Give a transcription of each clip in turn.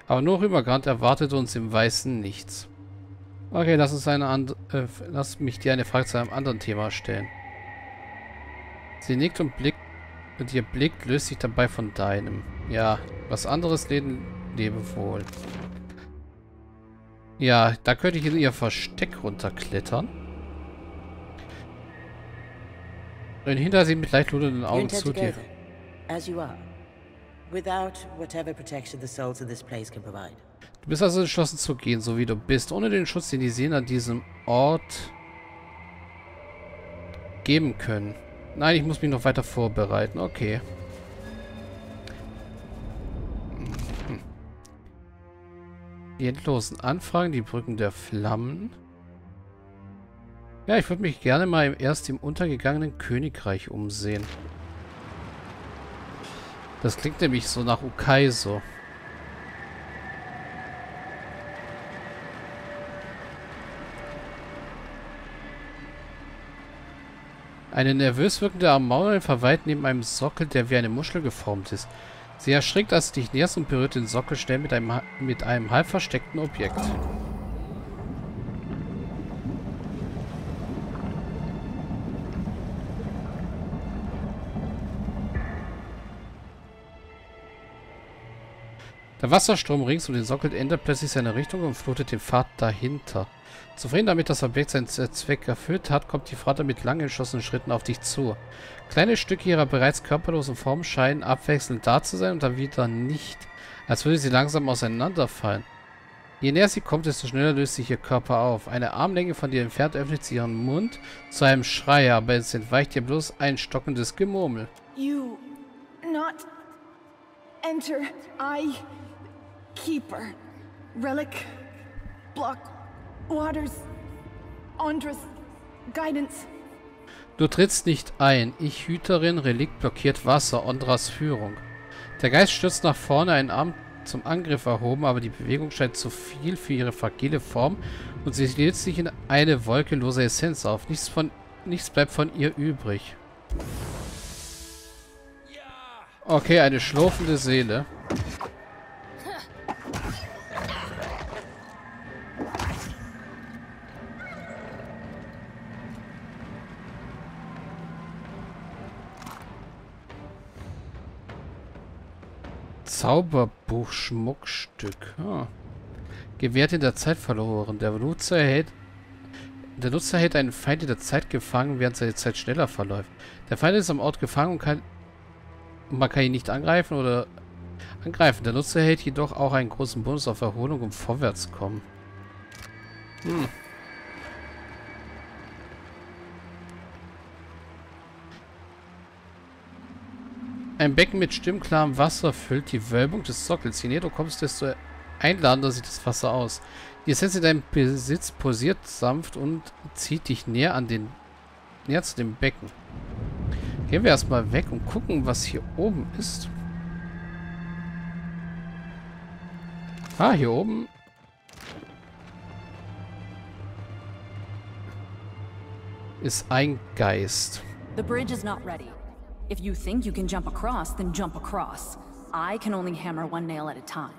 Aber nur rübergerannt erwartet uns im Weißen nichts. Okay, lass mich dir eine Frage zu einem anderen Thema stellen. Sie nickt und blickt, und ihr Blick löst sich dabei von deinem. Ja, was anderes lebe wohl. Ja, da könnte ich in ihr Versteck runterklettern. Und hinter sie mit leicht lodernden Augen zu dir. Du bist also entschlossen zu gehen, so wie du bist, ohne den Schutz, den die Seelen an diesem Ort geben können. Nein, ich muss mich noch weiter vorbereiten. Okay. Die endlosen Anfragen, die Brücken der Flammen. Ja, ich würde mich gerne mal erst im untergegangenen Königreich umsehen. Das klingt nämlich so nach Ukaiso. Eine nervös wirkende Armaul verweilt neben einem Sockel, der wie eine Muschel geformt ist. Sie erschrickt, als du dich näherst und berührt den Sockel schnell mit einem halb versteckten Objekt. Der Wasserstrom rings um den Sockel ändert plötzlich seine Richtung und flutet den Pfad dahinter. Zufrieden damit, das Objekt seinen Zweck erfüllt hat, kommt die Frau mit lang entschlossenen Schritten auf dich zu. Kleine Stücke ihrer bereits körperlosen Form scheinen abwechselnd da zu sein und dann wieder nicht, als würde sie langsam auseinanderfallen. Je näher sie kommt, desto schneller löst sich ihr Körper auf. Eine Armlänge von dir entfernt öffnet sie ihren Mund zu einem Schrei, aber es entweicht ihr bloß ein stockendes Gemurmel. You not enter I keeper relic block waters Andres guidance. Du trittst nicht ein. Ich, Hüterin, Relikt blockiert Wasser, Ondras Führung. Der Geist stürzt nach vorne, einen Arm zum Angriff erhoben, aber die Bewegung scheint zu viel für ihre fragile Form und sie lädt sich in eine Wolke loser Essenz auf. Nichts bleibt von ihr übrig. Okay, eine schlurfende Seele. Zauberbuch-Schmuckstück. Ah. Gewährt in der Zeit verloren. Der Nutzer hält einen Feind in der Zeit gefangen, während seine Zeit schneller verläuft. Der Feind ist am Ort gefangen und man kann ihn nicht angreifen oder angreifen. Der Nutzer hält jedoch auch einen großen Bonus auf Erholung und Vorwärtskommen. Ein Becken mit stimmklarem Wasser füllt die Wölbung des Sockels. Je näher du kommst, desto einladender sieht das Wasser aus. Die Essenz in deinem Besitz pulsiert sanft und zieht dich näher zu dem Becken. Gehen wir erstmal weg und gucken, was hier oben ist. Ah, hier oben ist ein Geist. The bridge is not ready. If you think you can jump across, then jump across. I can only hammer one nail at a time.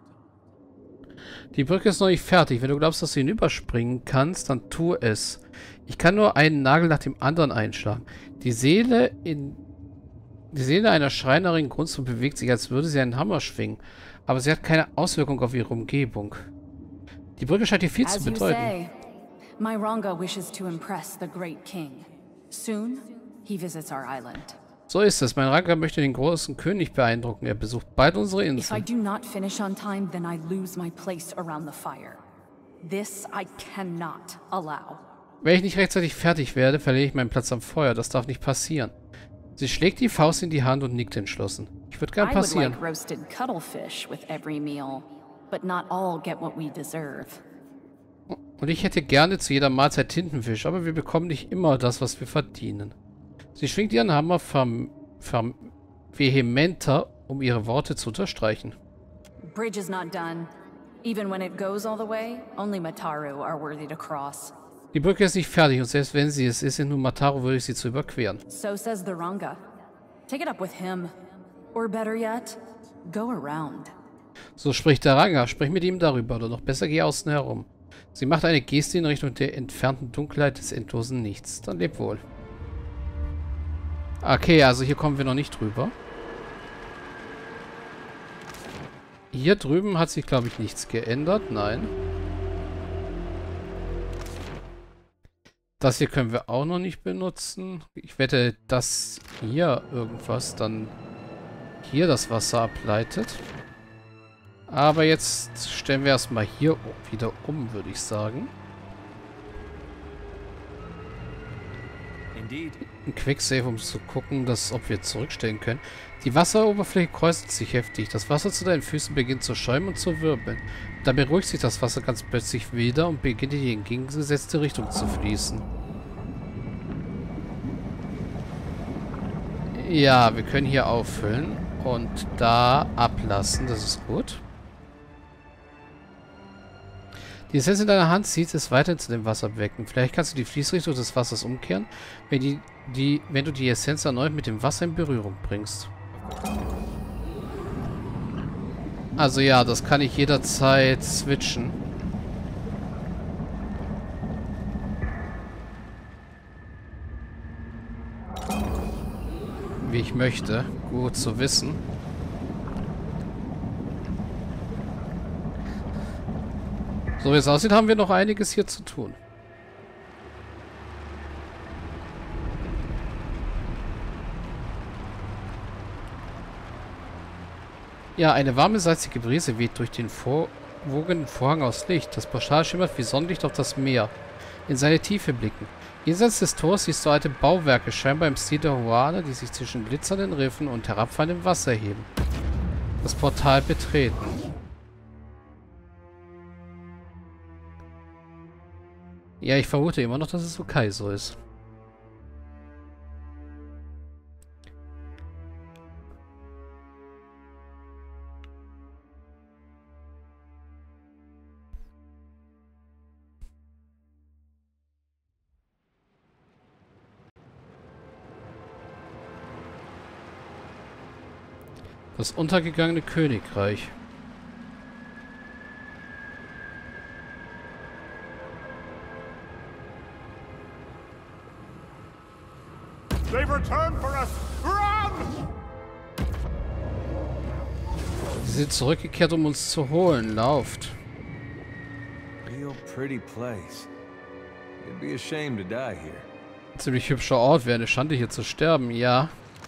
Die Brücke ist noch nicht fertig. Wenn du glaubst, dass du hinüberspringen kannst, dann tu es. Ich kann nur einen Nagel nach dem anderen einschlagen. Die Seele einer Schreinerin grunzt und bewegt sich, als würde sie einen Hammer schwingen. Aber sie hat keine Auswirkung auf ihre Umgebung. Die Brücke scheint dir viel zu bedeuten. Myronga wishes to impress the great king. Soon, he visits our island. So ist es. Mein Ranker möchte den großen König beeindrucken. Er besucht bald unsere If I Insel. do not finish on time, then I lose my place around the fire. This I cannot allow. Wenn ich nicht rechtzeitig fertig werde, verliere ich meinen Platz am Feuer. Das darf nicht passieren. Sie schlägt die Faust in die Hand und nickt entschlossen. Ich würde gern I would passieren. like roasted cuttlefish with every meal, but not all get what we deserve. Und ich hätte gerne zu jeder Mahlzeit Tintenfisch, aber wir bekommen nicht immer das, was wir verdienen. Sie schwingt ihren Hammer vehementer, um ihre Worte zu unterstreichen. Bridge is not done. Even when it goes all the way, only Mataru are worthy to cross. Die Brücke ist nicht fertig und selbst wenn sie es ist, sind nur Mataru würdig, sie zu überqueren. So says the Ranga. Take it up with him. Or better yet, go around. So spricht der Ranger. Sprich mit ihm darüber, oder noch besser geh außen herum. Sie macht eine Geste in Richtung der entfernten Dunkelheit des endlosen Nichts. Dann leb wohl. Okay, also hier kommen wir noch nicht drüber. Hier drüben hat sich, glaube ich, nichts geändert. Nein. Das hier können wir auch noch nicht benutzen. Ich wette, dass hier irgendwas dann hier das Wasser ableitet. Aber jetzt stellen wir erstmal hier wieder um, würde ich sagen. Ein Quicksave, um zu gucken, ob wir zurückstellen können. Die Wasseroberfläche kräuselt sich heftig. Das Wasser zu deinen Füßen beginnt zu schäumen und zu wirbeln. Dann beruhigt sich das Wasser ganz plötzlich wieder und beginnt in die entgegengesetzte Richtung zu fließen. Ja, wir können hier auffüllen und da ablassen. Das ist gut. Die Essenz in deiner Hand zieht es weiter zu dem Wasserbecken. Vielleicht kannst du die Fließrichtung des Wassers umkehren, wenn du die Essenz erneut mit dem Wasser in Berührung bringst. Also ja, das kann ich jederzeit switchen. Wie ich möchte. Gut zu wissen. So wie es aussieht, haben wir noch einiges hier zu tun. Ja, eine warme, salzige Brise weht durch den wogenden Vorhang aus Licht. Das Portal schimmert wie Sonnenlicht auf das Meer. In seine Tiefe blicken. Jenseits des Tors siehst du alte Bauwerke, scheinbar im Stil der Huane, die sich zwischen glitzernden Riffen und herabfallendem Wasser heben. Das Portal betreten. Ja, ich vermute immer noch, dass es okay so ist. Das untergegangene Königreich. They've returned for us! Run! Sie sind zurückgekehrt, um uns zu holen. Lauft. Real pretty place. You'd be ashamed to die here. Ziemlich hübscher Ort. Wäre eine Schande, hier zu sterben. Ja.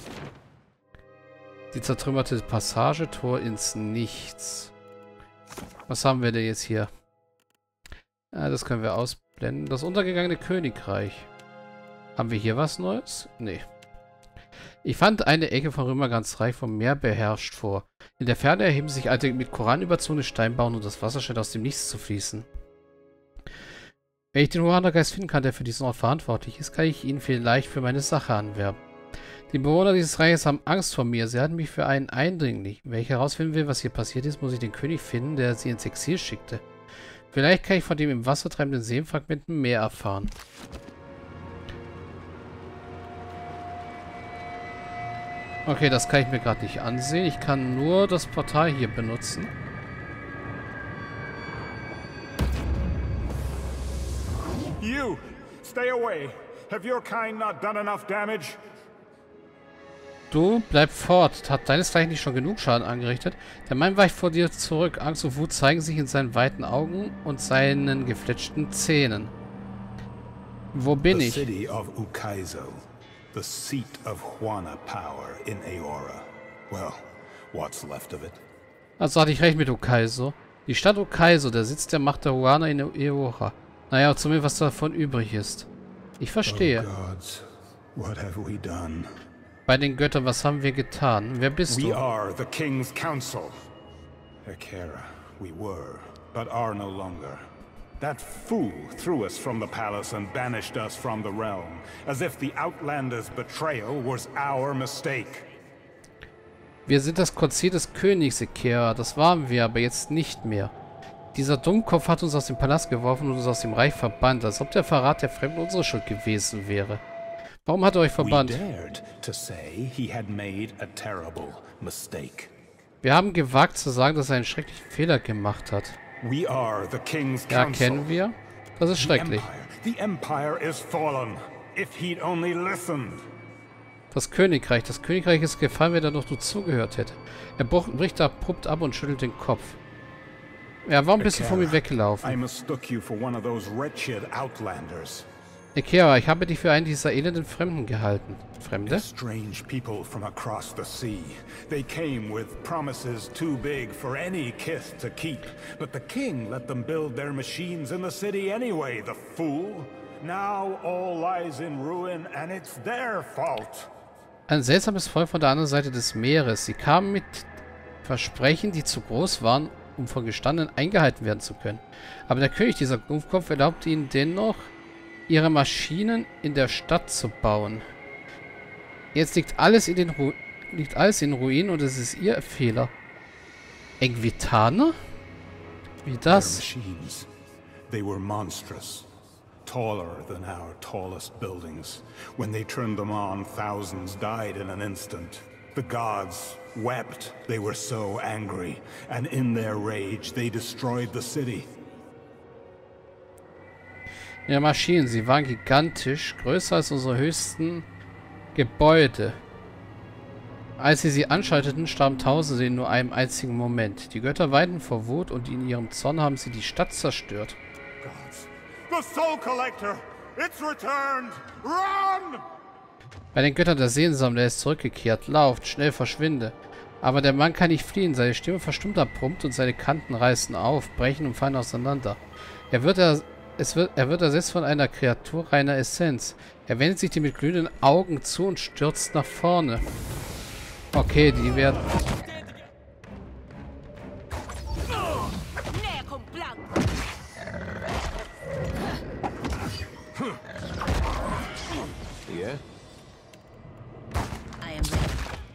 Die zertrümmerte Passage, Tor ins Nichts. Was haben wir denn jetzt hier? Ah, das können wir ausblenden. Das untergegangene Königreich. Haben wir hier was Neues? Nee. Ich fand eine Ecke von Römergans Reich vom Meer beherrscht vor. In der Ferne erheben sich alte, mit Koran überzogene Steinbauen und das Wasser scheint aus dem Nichts zu fließen. Wenn ich den Huana-Geist finden kann, der für diesen Ort verantwortlich ist, kann ich ihn vielleicht für meine Sache anwerben. Die Bewohner dieses Reiches haben Angst vor mir. Sie halten mich für einen Eindringling. Wenn ich herausfinden will, was hier passiert ist, muss ich den König finden, der sie ins Exil schickte. Vielleicht kann ich von dem im Wasser treibenden Seenfragmenten mehr erfahren. Okay, das kann ich mir gerade nicht ansehen. Ich kann nur das Portal hier benutzen. You! Stay away! Have your kind not done enough damage? Du, bleib fort. Hat deinesgleichen nicht schon genug Schaden angerichtet? Der Mann weicht vor dir zurück. Angst und Wut zeigen sich in seinen weiten Augen und seinen gefletschten Zähnen. Wo bin ich? The city of Ukaizo. The seat of Huana power in Eora. Well, what's left of it? Also hatte ich recht mit Ukaizo. Die Stadt Ukaizo, der Sitz der Macht der Huana in Eora. Naja, zumindest was davon übrig ist. Ich verstehe. Oh gods, what have we done? Bei den Göttern, was haben wir getan? Wer bist du? We are the King's Council. Ekera, we were, but are no longer. That fool threw us from the palace and banished us from the realm, as if the Outlanders' betrayal was our mistake. Wir sind das Konzil des Königs, Ekera. Das waren wir, aber jetzt nicht mehr. Dieser Dummkopf hat uns aus dem Palast geworfen und uns aus dem Reich verbannt, als ob der Verrat der Fremden unsere Schuld gewesen wäre. Warum hat er euch verbannt? We dared to say he had made a terrible mistake. Wir haben gewagt zu sagen, dass er einen schrecklichen Fehler gemacht hat. We are the King's Ja, Council. kennen wir. Das ist schrecklich. The Empire is fallen. If he'd only listened. Das Königreich. Das Königreich ist gefallen, wenn er doch nur zugehört hätte. Er bricht abrupt ab und schüttelt den Kopf. Ja, warum bist du von mir I weggelaufen? mistook you for one of those wretched outlanders. Ikea, ich habe dich für einen dieser elenden Fremden gehalten. Fremde? Strange people from across the sea. They came with promises too big for any kith to keep. But the king let them build their machines in the city anyway, the fool. Now all lies in ruin and it's their fault. Ein seltsames Volk von der anderen Seite des Meeres. Sie kamen mit Versprechen, die zu groß waren, um von Gestandenen eingehalten werden zu können. Aber der König dieser Dummkopf erlaubte ihnen dennoch, ihre Maschinen in der Stadt zu bauen. Jetzt liegt alles in Ruinen und es ist ihr Fehler. Engvitaner? Wie Their das? machines. They were monstrous. Taller than our tallest buildings. When they turned them on, thousands died in an instant. The gods wept. They were so angry. And in their rage, they destroyed the city. Ja, Maschinen, sie waren gigantisch, größer als unsere höchsten Gebäude. Als sie anschalteten, starben Tausende in nur einem einzigen Moment. Die Götter weinten vor Wut und in ihrem Zorn haben sie die Stadt zerstört. Gods. The Soul Collector! It's returned! Run! Bei den Göttern der Seelensammler ist zurückgekehrt. Lauft, schnell, verschwinde. Aber der Mann kann nicht fliehen. Seine Stimme verstummt abrupt und seine Kanten reißen auf, brechen und fallen auseinander. Er wird ersetzt von einer Kreatur reiner Essenz. Er wendet sich dir mit glühenden Augen zu und stürzt nach vorne. Okay, die werden... Yeah? I am ready.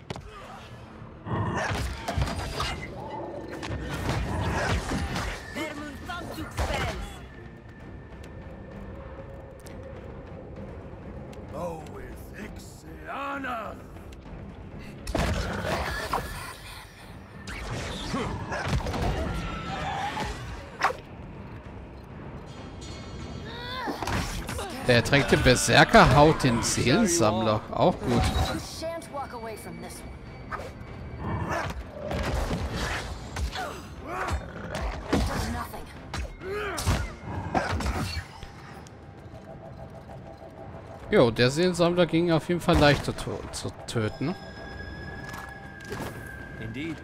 Der ertränkte Berserker haut den Seelensammler. Auch gut. Shan't walk away from this one. Does nothing. Jo, der Seelensammler ging auf jeden Fall leichter zu töten. Indeed.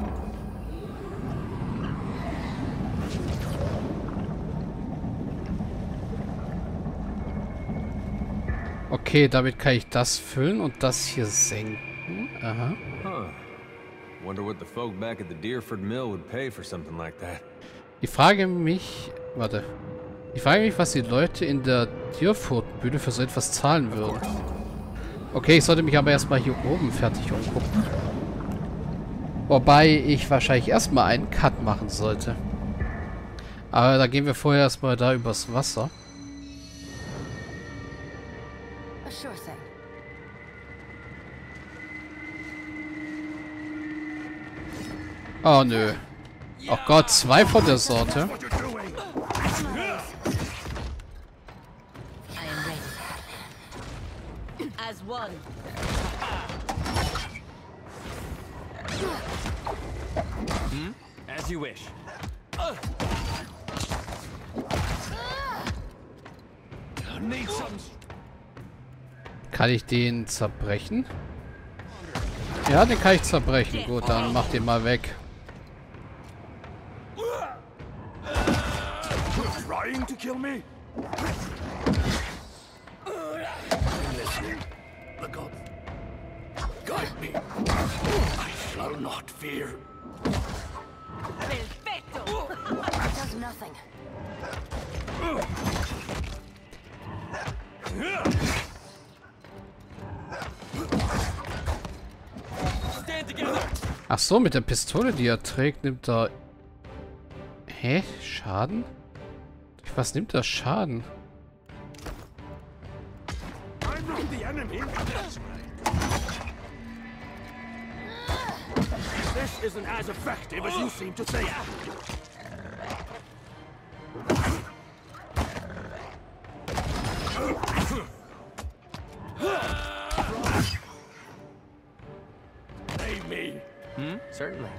Okay, damit kann ich das füllen und das hier senken. Aha. Huh. Wonder what the folk back at the Deerford Mill would pay for something like that. Ich frage mich... Warte. Ich frage mich, was die Leute in der Deerford-Bühne für so etwas zahlen würden. Okay, ich sollte mich aber erstmal hier oben fertig umgucken. Wobei ich wahrscheinlich erstmal einen Cut machen sollte. Aber da gehen wir vorher erstmal da übers Wasser. A sure thing. Oh nö. Oh Gott, 2 von der Sorte. I am ready. As one. As you wish. Need some. Kann ich den zerbrechen? Ja, den kann ich zerbrechen. Gut, dann mach den mal weg. Trying to kill me? Listen, the gods guide me. I shall not fear. Perfecto. It does nothing. Ach so, mit der Pistole, die er trägt, nimmt er... Hä? Schaden? Durch was nimmt er Schaden? I'm not the enemy. This isn't as effective as you seem to think. Hey, me. Certainly.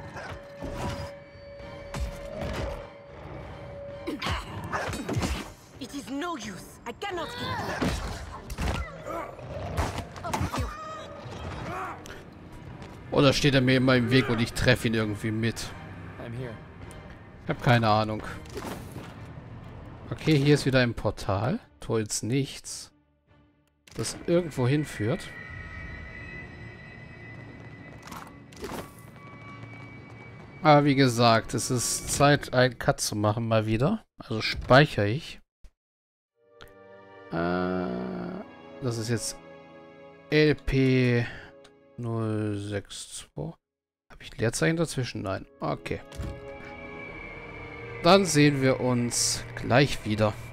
It is no use. I cannot keep up with you. Oder steht er mir immer im Weg und ich treffe ihn irgendwie mit? I'm here. Ich habe keine Ahnung. Okay, hier ist wieder ein Portal. Tor ins Nichts. Das irgendwo hinführt. Aber wie gesagt, es ist Zeit, einen Cut zu machen mal wieder. Also speichere ich. Das ist jetzt LP 062. Habe ich ein Leerzeichen dazwischen? Nein. Okay. Dann sehen wir uns gleich wieder.